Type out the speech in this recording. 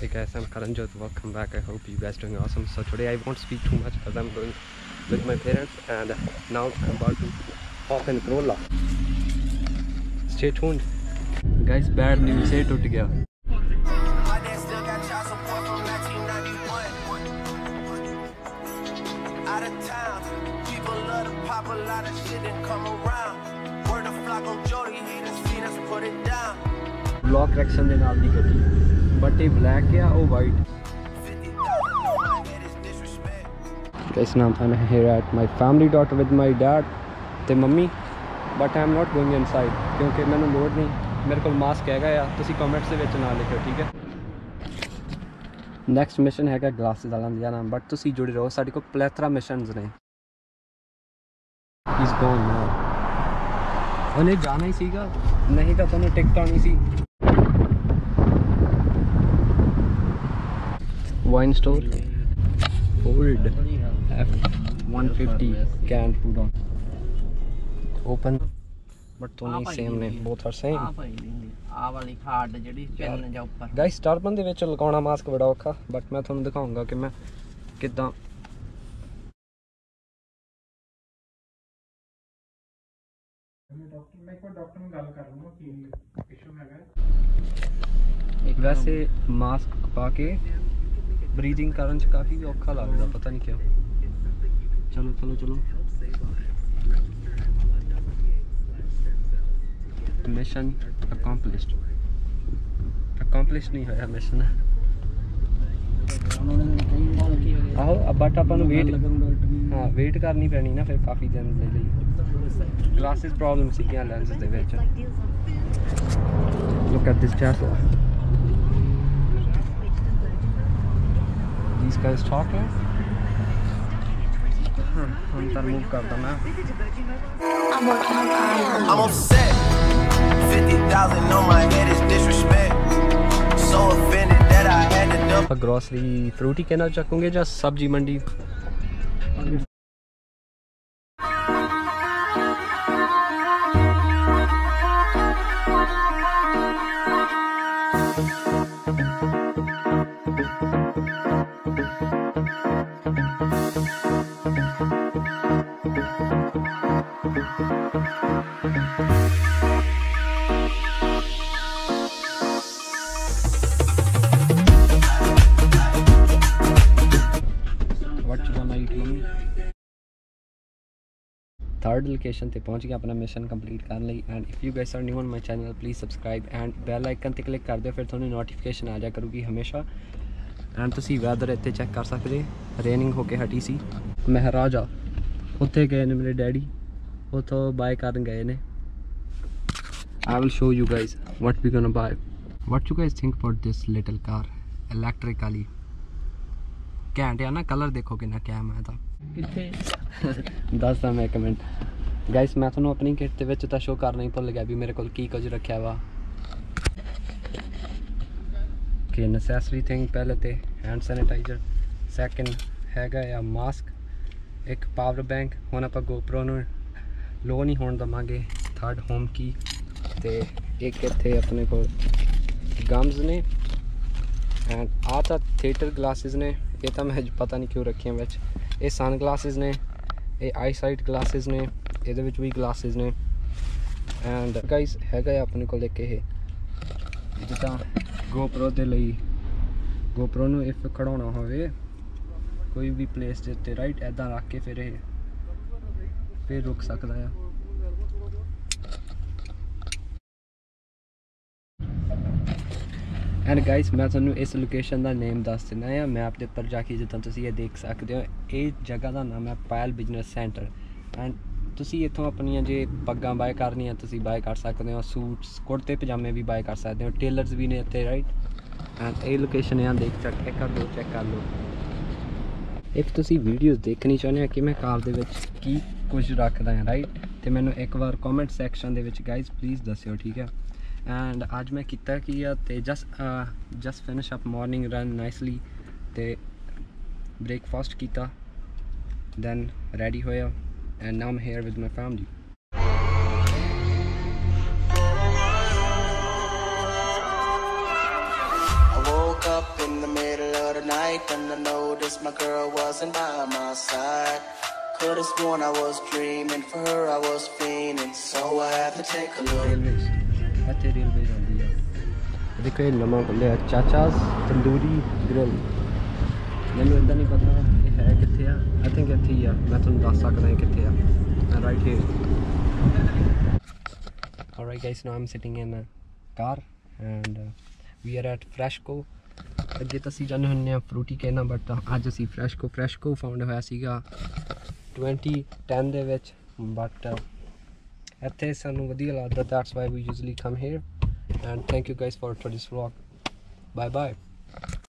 Hey guys, I'm Karanjot. Welcome back. I hope you guys doing awesome. So today I won't speak too much because I'm going with my parents, and now I'm about to hop in Corolla. Stay tuned. Guys, bad news है, टूट गया. Block correction ਦੇ ਨਾਲ ਦੀ ਗੱਡੀ, but ਇਹ black है or white. Guys, now I'm here at my family daughter with my dad ਤੇ mummy, but I'm not going inside क्योंकि मैंने लोड नहीं, मेरे को मास्क हैगा या तुसी कमेंट्स ਦੇ ਵਿੱਚ ਨਾ ਲਿਖਿਓ, ठीक है. नेक्स्ट मिशन हैगा ग्लासेस वाला जाना, बट तुसी जुड़े रहो, साडे को प्लेथरा मिशनस ने. He's gone now. उन्हें जाना ही सीगा, नहीं तो तुम्हें टिकट आनी सी. Wine store, old F150 can put on. Open, but तो नहीं सेम ने, both are same. ਆ ਵਾਲੀ ਖਾੜ ਜਿਹੜੀ ਚੈਨਲ ਜਾਂ ਉੱਪਰ. Guys, ਟਰਬਨ ਦੇ ਵਿੱਚ ਲਗਾਉਣਾ ਮਾਸਕ ਬੜਾ ਔਖਾ, ਬਟ ਮੈਂ ਤੁਹਾਨੂੰ ਦਿਖਾਉਂਗਾ ਕਿ ਮੈਂ ਕਿੱਦਾਂ. मैं एक बार डॉक्टर में गल कर लूँगा कि इशू हैगा. वैसे मास्क पा के ब्रीदिंग करन च काफ़ी औखा लगदा, पता नहीं क्यों. चलो चलो चलो. मिशन अकम्पलिश्ड नहीं होया मिशन. आहो बट अपन वेट, हाँ वेट करनी पैनी ना फिर काफ़ी दिन दे लई. ग्लासेस प्रॉब्लम सी क्या लेंसेस दे विच. Look at this Tesla. These guys talking. हम तर मूव करता मैं. I'm upset. 50,000 on my head is disrespect. So offended that I had to dump. Grocery fruity कहना चकूँगे या सब्जी मंडी. थर्ड लोकेशन ते पहुँच गया अपना मिशन कंप्लीट करने लई. And if you guys are new on my channel please subscribe and bell icon ते क्लिक कर दिओ, फिर थोड़ी नोटिफिकेशन आ जा करूगी हमेशा. एंड तुसी वैदर इत्थे चेक कर सकते. रेनिंग होके हटी सी. महाराजा उत्थे गए ने मेरे डैडी, उतो बाय करन गए ने. I will show you guys what we gonna buy. What you guys think about this little car, electric वाली. घैंट है ना, कलर देखो कितना कैम है था. दसदा मैं कमेंट. गाइस मैं थोड़ा अपनी किट ਦੇ ਵਿੱਚ ਤਾਂ ਸ਼ੋ ਕਰਨਾ ਹੀ ਭੁੱਲ ਗਿਆ ਵੀ ਮੇਰੇ ਕੋਲ ਕੀ ਕੁਝ ਰੱਖਿਆ ਵਾ. ਕਿ ਨੈਸੈਸਰੀ ਥਿੰਗ ਪਹਿਲੇ ਤੇ ਹੈਂਡ ਸੈਨੀਟਾਈਜ਼ਰ, ਸੈਕਿੰਡ ਹੈਗਾ ਆ ਮਾਸਕ, ਇੱਕ ਪਾਵਰ ਬੈਂਕ. ਹੁਣ ਆਪਾਂ GoPro ਨੂੰ ਲੋ ਨਹੀਂ ਹੋਣ ਦਵਾਂਗੇ. ਥਰਡ ਹੋਮ ਕੀ ਤੇ ਇੱਕ ਇੱਥੇ ਆਪਣੇ ਕੋਲ ਗਮਸ ਨੇ. ਐਂਡ ਆ ਤਾਂ ਥੀਏਟਰ ਗਲਾਸਿਸ ਨੇ, ਇਹ ਤਾਂ ਮੈਂ ਪਤਾ ਨਹੀਂ ਕਿਉਂ ਰੱਖੀਆਂ ਵਿੱਚ. ਇਹ सन ਗਲਾਸਿਸ ਨੇ, ਇਹ ਆਈਸਾਈਟ ਗਲਾਸਿਸ ਨੇ, ਇਹਦੇ ਵਿੱਚ ਵੀ ਗਲਾਸਿਸ ਨੇ. ਐਂਡ ਗਾਈਸ ਹੈਗਾ ਆਪਣੇ ਕੋਲ ਇੱਕ ਇਹ ਜਿੱਦਾਂ GoPro ਦੇ ਲਈ, GoPro ਨੂੰ ਇਫ ਖੜਾਉਣਾ ਹੋਵੇ ਕੋਈ ਵੀ ਪਲੇਸ ਦੇ ਉੱਤੇ, ਰਾਈਟ ਐਦਾਂ ਰੱਖ ਕੇ ਫਿਰ ਇਹ ਫਿਰ ਰੁਕ ਸਕਦਾ ਆ. एंड गाइस मैं थोड़ा इस लोकेशन का नेम दस देना है मैप के उपर जाके, जिदा तुम ये देख सकते हो. ये जगह का नाम है पायल बिजनेस सेंटर. एंड तुसी इतों अपन जे पग्गां बाय करनी तुसी बाय कर सकते हो, सूट्स कुर्ते पजामे भी बाय कर सकते हो, टेलर्स भी ने इतने, राइट. एंड ये लोकेशन है, देख चेक कर लो, चेक कर लो. इफ तुसी वीडियोज़ देखनी चाहते हो कि मैं कार दे विच की कुछ रखदा है, राइट, तो मैनू एक बार कॉमेंट सैक्शन दे विच गाइज प्लीज़ दस्सिओ, ठीक है. एंड आज मैं किता कि just finish up morning run nicely ते ब्रेकफास्ट किया, दैन रेडी होया and now I am here with my family. I woke up in the middle of the night when I noticed my girl wasn't by my side. Could've sworn I was dreaming, for her I was fiending, so I had to take a look. Railway ਇੱਥੇ railway ਜਾਂਦੀ ਆ। ਦੇਖੋ ਇਹ ਨਵਾਂ ਖੁੱਲਿਆ ਚਾਚਾਸ tandoori grill. ਮੈਨੂੰ ਇੱਦਾਂ ਨਹੀਂ ਪਤਾ ਇਹ ਹੈ ਕਿੱਥੇ ਆ। ਆਈ ਥਿੰਕ ਇੱਥੇ ਹੀ ਆ। ਮੈਂ ਤੁਹਾਨੂੰ ਦੱਸ ਸਕਦਾ ਇਹ ਕਿੱਥੇ ਆ। Right here. Alright guys, now I'm sitting in a car and we are at Freshco. ਅੱਗੇ ਤਾਂ ਅਸੀਂ ਜਾਂਦੇ ਹੁੰਦੇ ਆ ਫਰੂਟੀ ਕਹਿਣਾ, ਬਟ ਅੱਜ ਅਸੀਂ ਫਰੈਸ਼ਕੋ ਫਾਊਂਡ ਹੋਇਆ ਸੀਗਾ 2010 ਦੇ ਵਿੱਚ, ਬਟ ਇੱਥੇ ਸਾਨੂੰ ਵਧੀਆ ਲੱਗਦਾ। that's why we usually come here and thank you guys for today's vlog. Bye bye.